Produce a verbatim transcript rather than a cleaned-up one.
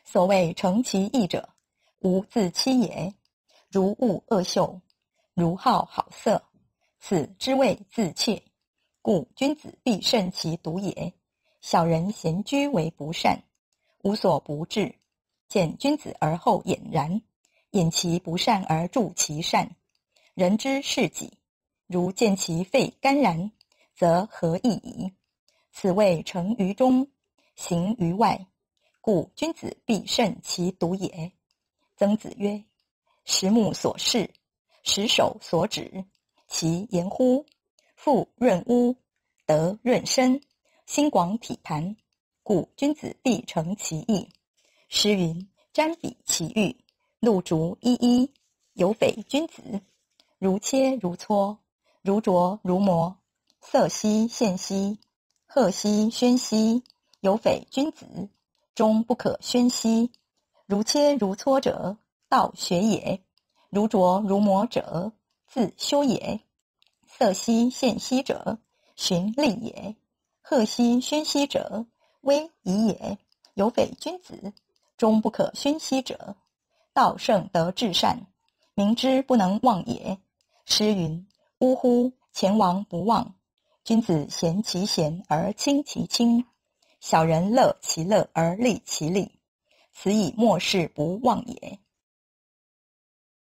所谓诚其意者，无自欺也。如恶恶嗅，如好好色，此之谓自怯。故君子必慎其独也。小人闲居为不善，无所不至。见君子而后俨然，掩其不善而助其善。人之视己，如见其肺肝然，则何益矣？此谓诚于中，行于外。故君子必慎其独也。曾子曰：食木所视，食手所指，其言乎？腹润屋，德润身，心广体盘。故君子必诚其意。诗云：瞻彼其玉，露竹依依，有匪君子。如切如磋，如琢如磨，色兮宪兮，赫兮喧兮，有匪君子，终不可宣兮。如切如磋者，道学也；如琢如磨者，自修也。色兮宪兮者，循利也；赫兮喧兮者，威仪也。有匪君子，终不可宣兮者，道圣德至善，民之不能忘也。诗云：呜呼！前王不忘。君子贤其贤而亲其亲，小人乐其乐而利其利，此以莫世不忘也。